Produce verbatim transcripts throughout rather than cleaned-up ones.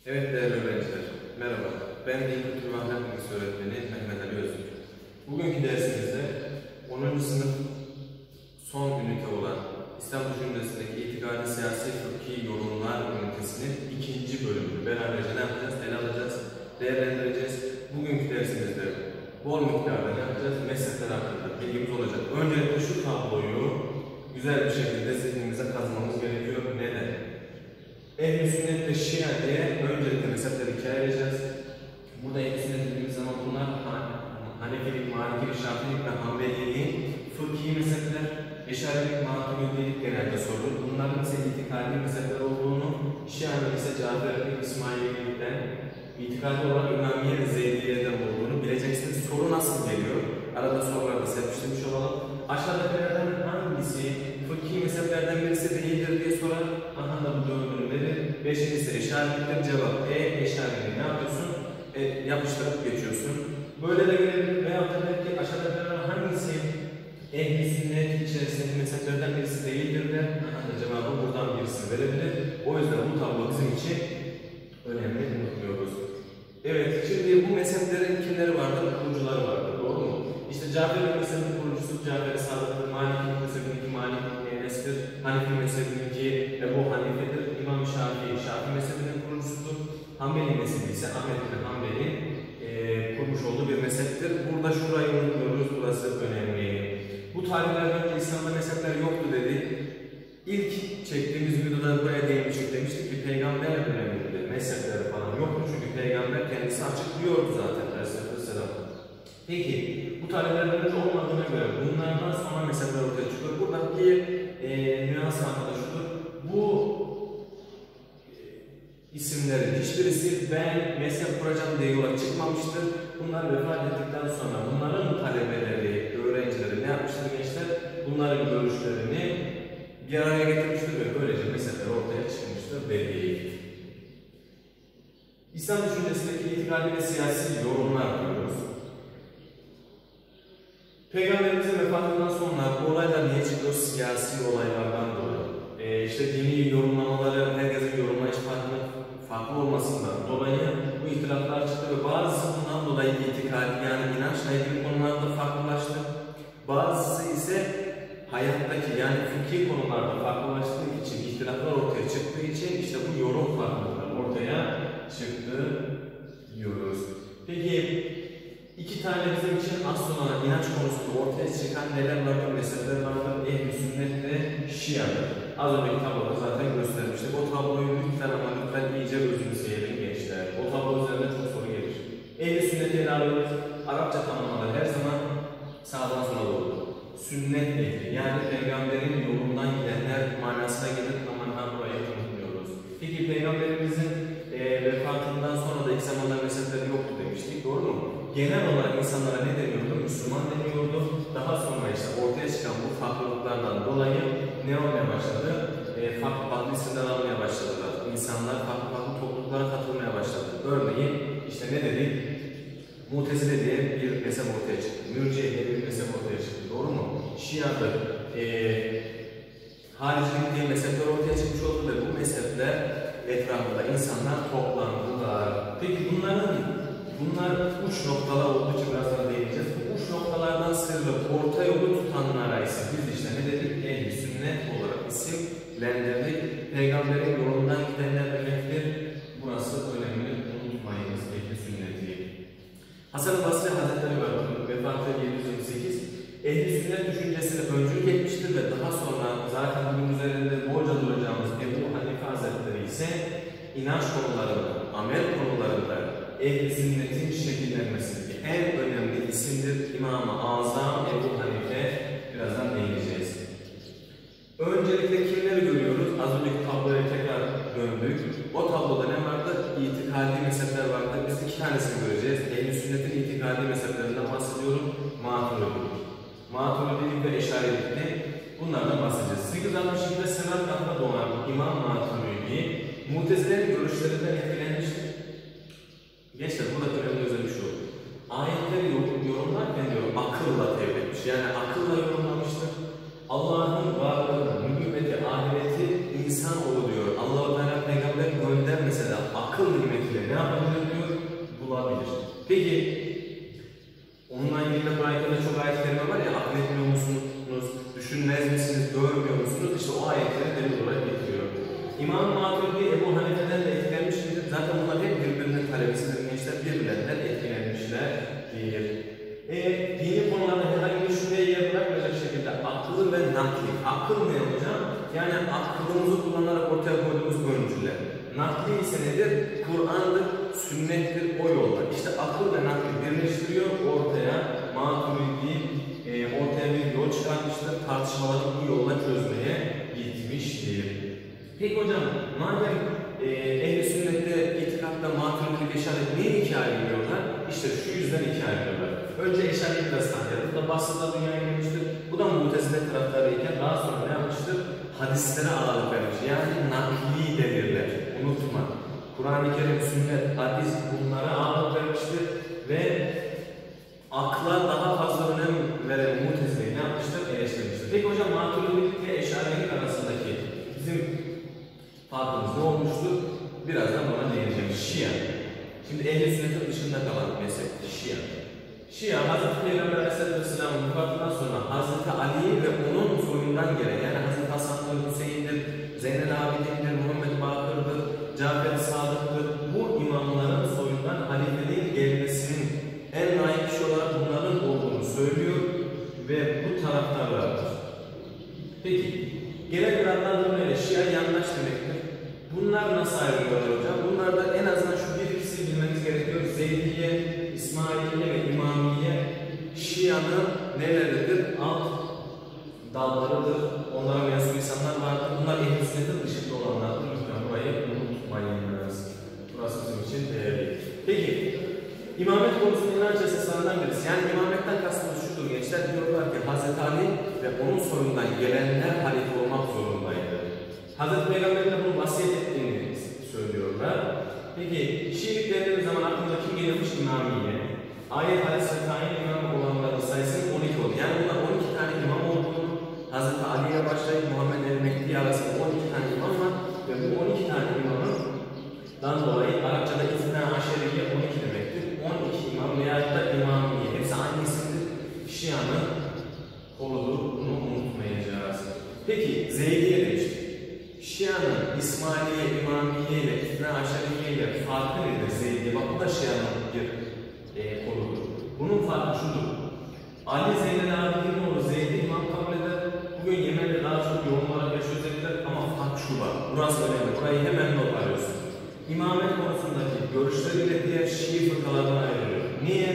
Evet değerli öğrenciler, merhaba. Ben Din Kültür ve Ahlak Bilgisi Öğretmeni Mehmet Ali Özgür. Bugünkü dersimizde onuncu sınıf son ünite olan İslam düşüncesindeki itikadi siyasi fıkhi yorumlar ünitesinin ikinci bölümünü beraberce ne yapacağız? Ele alacağız, değerlendireceğiz. Bugünkü dersimizde bol miktarda ne yapacağız? Mezhepler hakkında bilgimiz olacak. Öncelikle şu tabloyu güzel bir şekilde zihnimize kazmamız gerekiyor. Neden? Ehl-i Sünnet ve Şia diye öncelikle mezhepleri ikiye ayıracağız. Burada Ehl-i Sünnet dediğimiz zaman bunlar Hanefilik, Malikilik, Şafiilik ve Hanbelilik fıkhi mezhepler, Eşarilik, Maturidilik genelde sorulur. Bunların ise itikadi mezhepler olduğunu, Şia'nın ise Caferilik, İsmaililikten, itikadi olan İmamiye ve Zeydiye'den olduğunu bileceksiniz. Soru nasıl geliyor? Arada sorularda serpiştirmiş olalım. Aşağıdakilerden hangisi fıkhi mezheplerden birisi değildir diye sorar. Aha da bu dördünü verir. Beşincisi eşariliktir. Cevap E. Eşariliği ne yapıyorsun? E, yapıştırıp geçiyorsun. Böyle de gelebilir. Veyahut da belki aşağıdakilerden hangisi Ehl-i Sünnet içerisindeki mezheplerden birisi değildir de aha da cevabı buradan birisi verebilir. O yüzden bu tablo bizim için önemli, unutmuyoruz. Evet, şimdi bu mezheplerin kimleri vardır? Kurucuları vardır. Doğru mu? İşte Caferi mezhebinin kurucusu Cafer-i Sadık'tır. Maliki mezhebininki Malik ibn Enes'tir. Hanefi mezhebininki Ebu Hanife'dir. İmam Şafii, Şafii mezhebinin kurucusudur. Hanbeli mezhebi ise Ahmed bin Hanbel'in e, kurmuş olduğu bir mezheptir. Burada şurayı unutmuyoruz. Burası önemli. Bu tarihlerden önce İslam'da mezhepler yoktu dedik. İlk çektiğimiz videoda buraya değinmiştik. Demiştik ki peygamber döneminde mezhepleri falan yoktu. Çünkü peygamber kendisi açıklıyordu zaten. Aleyhisselam. Peki bu tarihlerden önce olmadığına göre bunlardan sonra mezhepler ortaya çıkıyor. Burada bir e, nüans arkadaşıdır. Bu e, isimlerin hiçbirisi ben mezhep kuracağım diye yola çıkmamıştır. Bunlar vefat ettikten sonra bunların talebeleri, öğrencileri ne yapmıştır gençler? Bunların görüşlerini bir araya getirmiştir ve böylece mezhepler ortaya çıkmıştır dediği. İslam düşüncesindeki itikadi ve siyasi yorumlar diyoruz. Peygamberimizin vefatından sonra bu olaylar niye çıkıyor? Siyasi olaylardan dolayı. Ee, işte dini yorumlamaları, herkesin yorumlayış farklı, farklı olmasından dolayı bu ihtilaflar çıktı ve bazısı bundan dolayı itikadi yani inançla ilgili konularda farklılaştı. Bazısı ise hayattaki yani fıkhi konularda farklılaştığı için, ihtilaflar ortaya çıktığı için işte bu yorum farklılıkları ortaya çıktı diyoruz. Peki İki tane bizim için asıl olan inanç konusunda ortaya çıkan neler vardır? Mezhepler vardır. Ehl-i Sünnet ve Şia'dır. Az önceki tabloda zaten göstermiştik. O tabloyu lütfen ama lütfen iyice özümseyelim gençler. O tablo üzerinde çok soru gelir. Ehl-i Sünnet'i ele alıyoruz. Arapça tanımları her zaman sağdan sola doğru. Sünnet ehli yani peygamberin yolundan gidenler manasına gelir ama ha burayı unutmuyoruz. Peki peygamberimizin e, vefatından sonra da ilk zamanlar mezhepleri yoktu demiştik. Doğru mu? Genel olarak insanlara ne deniyordu? Müslüman deniyordu. Daha sonra işte ortaya çıkan bu farklılıklardan dolayı ne olmaya başladı? E, farklı farklı isimler almaya başladılar. İnsanlar farklı farklı topluluklara katılmaya başladı. Örneğin işte ne dedik? Mutezile diye bir mezhep ortaya çıktı. Mürciye diye bir mezhep ortaya çıktı. Doğru mu? Şia'da e, haricilik diye mezhepler ortaya çıkmış oldu ve bu mezhepler etrafında insanlar toplandılar. Peki bunların Bunlar uç noktalar olduğu için biraz daha değineceğiz. Bu uç noktalardan sıyrılıp orta yolu tutanlara ise biz işte ne dedik? Ehl-i Sünnet olarak isimlendirdik. Peygamberin yolundan gidenler demektir. Burası önemli. Unutmayınız Ehl-i Sünnet'i. Hasan-ı Basri Hazretleri var. Vefatı yedi yüz yirmi sekiz. Ehl-i Sünnet düşüncesine öncülük etmiştir ve daha sonra zaten bunun üzerinde bolca duracağımız Ebu Hanife Hazretleri ise inanç konularında, amel konularında Ehl-i Sünnet'in şekillenmesindeki en önemli isimdir. İmam-ı Azam Ebu Hanife. Birazdan değineceğiz. Öncelikle kimleri görüyoruz? Az önceki tabloya tekrar döndük. O tabloda ne vardı? İtikadi mezhepler vardı. Biz iki tanesini göreceğiz. Ehl-i Sünnet'in itikadi mezheplerinden bahsediyorum. Maturidilik. Maturidilik ve Eşarilik'te bunlardan bahsedeceğiz. sekiz yüz altmış ikide Semerkant'ta doğan İmam Maturidi Mutezile'nin görüşlerinden etkilenmiştir. Gençler burada önemli özel bir şey oldu. Ayetleri yorumlarken diyor akılla tevhid etmiş. Yani akılla yorumlamıştır. Allah'ın varlığını, nübüvveti, ahireti insan olu diyor. Allah-u Teala peygamber göndermese de akıl nimeti Peki, onunla ilgili Kur'an-ı Kerim'de çok ayet-i kerime var ya, akletmiyor musunuz, düşünmez misiniz, görmüyor musunuz? İşte o ayetleri delil olarak getiriyor. İmam Maturidi Ebu Hanife'den de etkilenmiş midir? Zaten bunlar hep birbirinin talebesidir gençler, birbirlerinden etkilenmişler değil. E, dini konularda herhangi bir şüpheye yer bırakmayacak şekilde akıllı ve nakli. Akıl ne hocam? Yani aklımızı kullanarak ortaya koyduğumuz öncüler. Nakli ise nedir? Kur'an'dır, sünnettir, o yolda. İşte akıl ve nakli birleştiriyor, ortaya Maturidi e, ortaya bir yol çıkarmıştır. Tartışmaları bu yolla çözmeye gitmiştir. Peki hocam, madem e, ehl-i sünnette, itikatta Maturidi Eşari niye ikiye ayrılıyorlar? İşte şu yüzden ikiye ayrılıyorlar. Önce Eşari'yi biraz tanıyalım. Bu da Basra'da dünyaya gelmiştir. Bu da Mu'tezile taraftarıyken daha sonra ne yapmıştır? Hadislere ağırlık vermiş. Yani nakli deliller. Unutma. Kur'an-ı Kerim, sünnet, hadis bunlara ağırlık vermiştir ve akla daha fazla önem veren Mu'tezile'yi ne yapmıştır? Eleştirmiştir. Peki hocam, Maturidi ve Eşari'nin arasındaki bizim farkımız ne olmuştur? Birazdan ona değineceğim. Şia. Şimdi ehl-i sünnetin dışında kalan mezhep Şia. Şia, Hazreti Peygamber Aleyhisselam'ın vefatından sonra Hazreti Ali ve onun soyundan gelen, yani Hazreti Hasan'dır, Hüseyin'dir, Zeynel Abidin'dir, Muhammed Bakır'dır, Cafer-i Sadık'tır, bu imamların soyundan halifeliğin gelmesinin en layık kişi olarak bunların olduğunu söylüyor ve bu taraftarlardır. Peki, genel bir adlandırmayla Şia yandaş demektir. Bunlar nasıl ayrılıyorlar hocam? Bunlarda en azından şu bir ikisi bilmeniz gerekiyor. Zeydiye, İsmailiye ve İmamiye Şia'nın neleridir? Alt dallarıdır. Onlara mensup insanlar vardır. Bunlar ehl-i sünnetin dışında olanlardır. Lütfen burayı unutmayınız. Burası bizim için değerli. Peki, İmamet konusunun inanç esaslarından birisi. Yani imametten kastımız şudur gençler. Diyorlar ki Hazreti Ali ve onun soyundan gelenler halife olmak zorundaydı. Hazreti Peygamber'in de bunu vasiyet ettiğini söylüyorlar. Peki, Şiilik dendiğimiz zaman aklımıza kim gelirmiş? İmamiye. Ayet, hadis ve tayin imam olanların sayısının on iki oldu. Yani bunlar on iki tane imam olduğunu, Hazreti Ali'ye başlayıp Muhammed el-Mehdi arasında on iki tane imam var ve bu on iki tane imamdan dolayı Arapçada İfna Aşeriye on iki demektir. on iki imam veya da imamiye. Hepsi aynı isimdir. Şia'nın koludur. Bunu unutmayacağız. Peki, Zeydiye demiştik. Şia'nın İsmailiye, İmamiye ile İfna Aşeriye ile farkı nedir Zeydiye? Bak bu da Şia'nın bir e, koludur. Bunun farkı şudur. Ali Zeynel Abidin oğlu Zeydi imam kabul eder. Bugün Yemen'de daha çok yoğun olarak yaşıyor dediler ama fark şu var. Burası önemli. Burayı hemen not alıyorsun. İmamet konusundaki görüşleriyle diğer Şii fırkalarına ayrılıyor. Niye?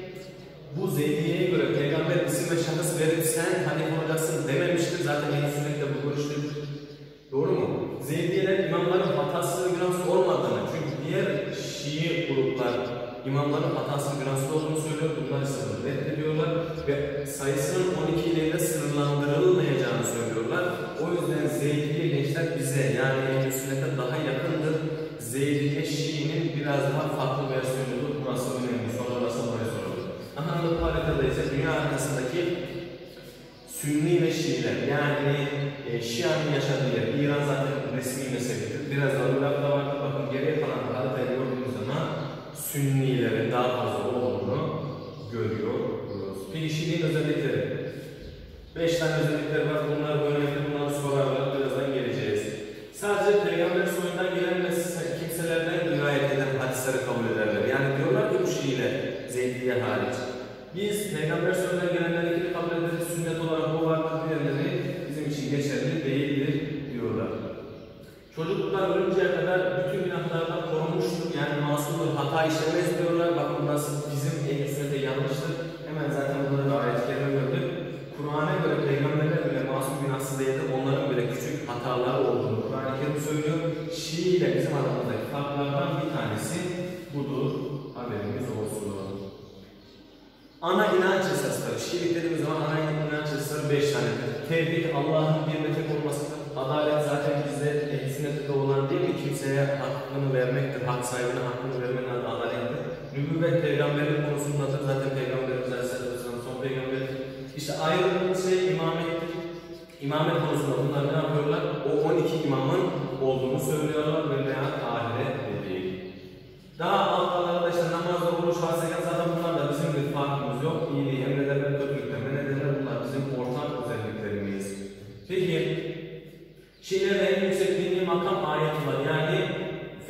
Bu Zeydiye'ye göre peygamber isim ve şahıs verip sen halife olacaksın dememiştir. Zaten yeni sünnette bu görüştür. Doğru mu? Zeydiyeler imamların hatası ve günahsız olmadığını, çünkü diğer Şii gruplar imamların hatası ve günahsız olduğunu söylüyor. Bunlar ise bunu reddediyorlar ve sayısının on iki ile sınırlandırılmayacağını söylüyorlar. O yüzden Zeydiye gençler bize, yani ehl-i sünnete daha yakındır. Zeydiye Şii'nin biraz daha farklı versiyonudur. Burası önemli. Sorarlarsa buraya sorulur. Aha, bu haritada ise dünya arkasındaki Sünni ve Şiiler, yani e, Şia'nın yaşadığı yer, İran zaten resmi mezhebidir. Biraz da Irak'ta vardır. Bakın geriye kalan haritayı gördüğünüz zaman Sünnilerin daha fazla olduğunu görüyoruz. Peki Şii'nin özellikleri? Beş tane özellikleri var. Bunlar önemli. Bunları sorarlar. Birazdan geleceğiz. Sadece peygamber soyundan gelen kimselerden rivayet eden hadisleri kabul ederler. Yani diyorlar ki bu Şiiler, Zeydiye hariç. Biz peygamber soyundan gelenleri kabul ederiz. Sünnet olarak bu vardır, diğerleri bizim için geçerli değildir diyorlar. Çocuklar ölünceye kadar bütün günahlardan korunmuştur. Yani masumdur, hata işlemez diyorlar. Bakın burası bizim ehl-i sünnete yanlıştır. Hemen zaten bunları da ayet-i kerime gördük. Kur'an'a göre peygamberler bile masum günahsız değildir. Onların bile küçük hataları olduğunu Kur'an-ı Kerim söylüyor. Şii ile bizim aramızdaki farklardan bir tanesi budur. Haberimiz olsun. Ana inanç esasları. Şiilik dediğimiz zaman ana inanç esasları beş tanedir. Tevhid, Allah'ın bir ve tek olmasıdır. Adalet zaten bizde ehl-i sünnette olan değil mi? Kimseye hakkını vermektir. Hak sahibine hakkını vermenin adı adalettir. Nübüvvet peygamberlik konusundadır. Zaten Peygamberimiz Aleyhisselam son peygamberdir. İşte ayrıldığımız şey imamettir. İmamet konusunda bunlar ne yapıyorlar? O on iki imamın olduğunu söylüyorlar ve veya ahiret değil. Daha alt alanlarda işte namazda, oruç, hasekat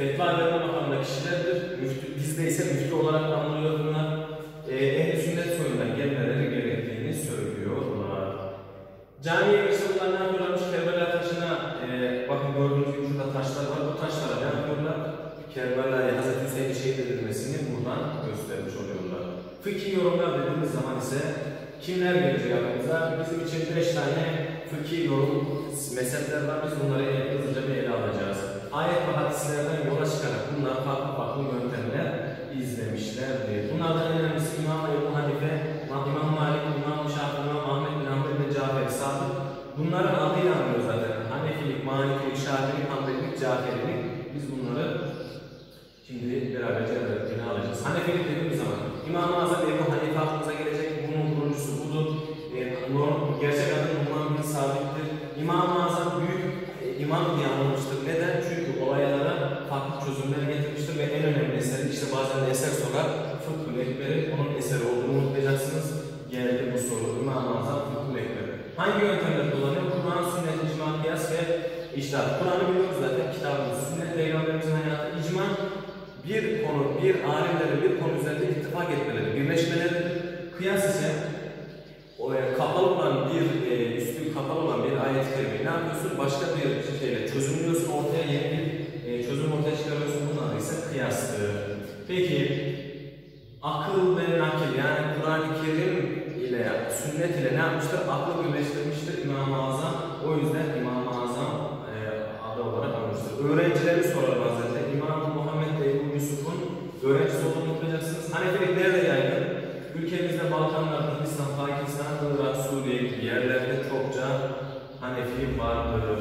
fetva verme makamında kişilerdir. Müftü, bizde ise müftü olarak anılıyor bunlar. E, Ehl-i sünnet soyundan gelmeleri gerektiğini söylüyorlar. Camiye girişimler ne yapıyorlarmış? Kerbela taşına, e, bakın gördüğünüz gibi şurada taşlar var. Bu taşlara ne yapıyorlar? Kerbela'ya Hazreti Hüseyin'in şehit edilmesini buradan göstermiş oluyorlar. Fıkhi yorumlar dediğimiz zaman ise kimler gelecek aklımıza? Bizim için beş tane fıkhi yorum mezhepler var. Biz bunları hızlıca bir ele alacağız. Ayet ve hadislerden yola çıkarak bunlar farklı farklı yöntemler izlemişlerdir. Bunlardan en önemlisi İmam Ebu Hanife, İmam Malik, İmam Şafii, İmam Ahmed bin Hanbel ve Cafer Sadık. Bunların adıyla anlıyoruz zaten. Hanefilik, Malikilik, Şafiilik, Hanbelilik, Caferilik. Biz bunları şimdi beraberce ele alacağız. Hanefilik dediğimiz zaman İmam-ı Azam Ebu Hanife aklımıza gelecek. Bunun kurucusu budur. E, gerçek adı Numan bin Sabit'tir. İmam-ı Azam büyük e, imam diye anılmıştır. Neden? Çünkü olaylara farklı çözümler getirmiştir ve en önemli eseri, işte bazen de eser sorar, Fıkhul Ekber'i onun eseri olduğunu unutmayacaksınız. Geldi bu soru. İmam-ı Azam Fıkhul Ekber. Hangi yöntemler kullanıyor? Kur'an, sünnet, icma, kıyas ve içtihat. Kur'an'ı biliyoruz zaten, kitabımız, sünnet, peygamberimizin hayatı, icma, bir konu, bir alimlerin bir konu üzerinde ittifak etmeleri, birleşmeleri. Kıyas ise o, e, kapalı olan bir, e, üstü kapalı olan bir ayet-i kerime ne yapıyorsun? Başka bir şeyle çözümlüyorsun, ortaya yeni bir e, çözüm ortaya çıkarıyorsun. Bunun adı ise kıyastır. Peki, akıl ve nakil, yani Kur'an-ı Kerim ile, sünnet ile ne yapmıştır? Aklı birleştirmiştir İmam-ı Azam. O yüzden İmam-ı Azam e, adı olarak almıştır. Öğrencileri sorar bazen de. İmam Muhammed ve Ebu Yusuf'un öğrencisi olduğunu unutmayacaksınız. Hanefilik nerede yaygın? Ülkemizde Balkanlar, Hindistan, Pakistan, Irak, Suriye gibi yerlerde çokça Hanefi vardır.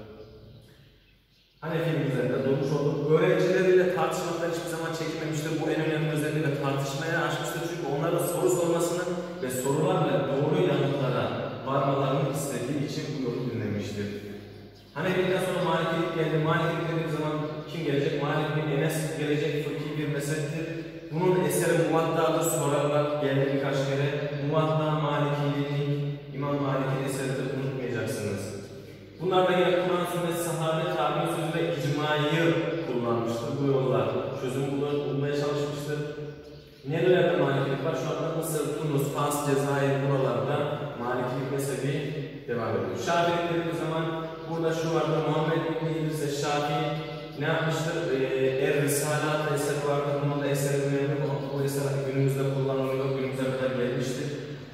Hanefi'nin üzerinde durmuş olduk. Öğrencileriyle tartışmaktan hiçbir zaman çekinmemiştir. Bu en önemli özelliği ve tartışmaya açmıştır. Çünkü onların soru sormasını ve sorularla doğru yanıtlara varmalarını istediği için bu yolu dinlemiştir. Hanefi'den sonra Malikilik geldi. Malikilik dediğim zaman kim gelecek? Malik bin Enes gelecek. Fıkhi bir mezheptir. Bunun eseri Muvatta'dır. Sorarlar. Geldi birkaç kere. Muvatta, Malikilik, İmam Malik'in eseridir. Unutmayacaksınız. Bunlar da yine Kur'an, sünnet, sahabe, tabi'in sözü ve icmayı kullanmıştır. Bu yollar çözüm bulmaya çalışmıştır. Nerelerde Malikilik var? Şu anda Mısır, Tunus, Fas, Cezayir buralarda Malikilik mezhebi devam ediyor. Şafiilik dediğimiz zaman burada şu vardı, Muhammed bin İdris Şafii ne yapmıştır? Ee, Er Risalat eseri vardı. Bunun da eseri önemli. Bu eser günümüzde kullanılıyor. Günümüze kadar gelmiştir.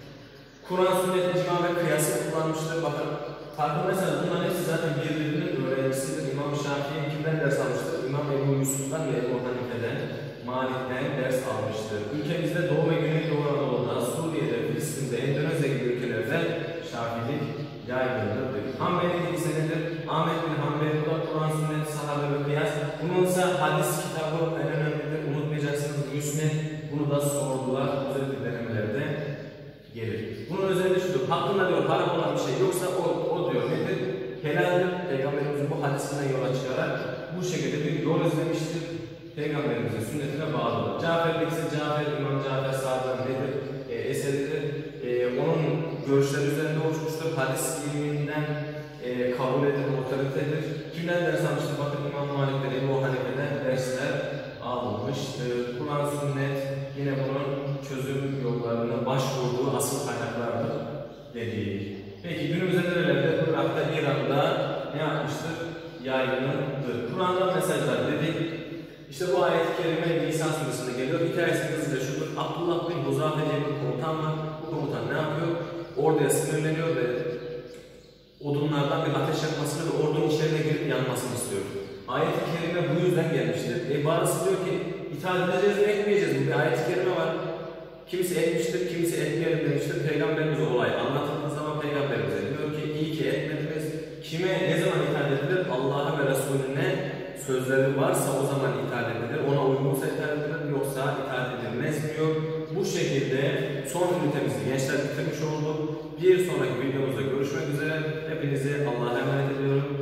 Kur'an, sünnet, icma ve kıyası kullanmıştır. Bakın farkındaysanız bunların hepsi zaten birbirinin öğrencisidir. İmam Şafii kimden ders almıştır? İmam Ebu Yusuf'tan ve Ebu Hanife'den, Malik'ten ders almıştır. Ülkemizde Doğu ve Güneydoğu Anadolu'da, Suriye'de, Filistin'de, Endonezya gibi ülkelerde Şafiilik yaygındır. Hanbelilik ise nedir? Ahmet bin Hanbel, Kur'an, sünnet, sahabe ve kıyas. Bunun ise hadis kitabı en önemlidir. Unutmayacaksınız. Müsned, bunu da sordular. Özellikle denemelerde gelir. Bunun özelliği şudur. Hakkında diyor haram olan bir şey yoksa o, o diyor nedir? Helaldir. Peygamberimizin bu hadisinden yola çıkarak bu şekilde bir yol izlemiştir. Peygamberimizin sünnetine bağlıdır. Caferlik ise Cafer, İmam Cafer Sadık'ın nedir? E, eseridir. E, onun görüşleri üzerinde oluşmuştur. Hadis ilminden e, kabul edilir, otoritedir. Kimden ders almıştır? Bakın İmam Malik'ten, Ebu Hanife'den dersler alınmıştır. Kur'an, sünnet yine bunun çözüm yollarına başvurduğu asıl kaynaklardır dediği. Peki günümüzde nerelerde? Irak'ta, İran'da ne yapmıştır? Yaygındır. Kur'an'dan mesajlar dedik. İşte bu ayet-i kerime Nisa suresinde geliyor. Hikayesi hızlıca şudur. Abdullah bin Huzafe diye bir komutan var. Bu komutan ne yapıyor? Orduya sinirleniyor ve odunlardan bir ateş yakmasını ve ordunun içerine girip yanmasını istiyor. Ayet-i kerime bu yüzden gelmiştir. E bazısı diyor ki itaat edeceğiz mi etmeyeceğiz mi? Bir ayet-i kerime var. Kimisi etmiştir, kimisi etmeyelim demiştir. Peygamberimiz olay anlatıldığı zaman Peygamberimize diyor ki iyi ki etmediniz. Kime ne zaman itaat edilir? Allah'a ve Resulüne sözleri varsa o zaman itaat edilir. Ona uygunsa itaat edilir, yoksa itaat edilmez diyor. Bu şekilde son ünitemizi gençler bitirmiş olduk. Bir sonraki videomuzda görüşmek üzere. Hepinizi Allah'a emanet ediyorum.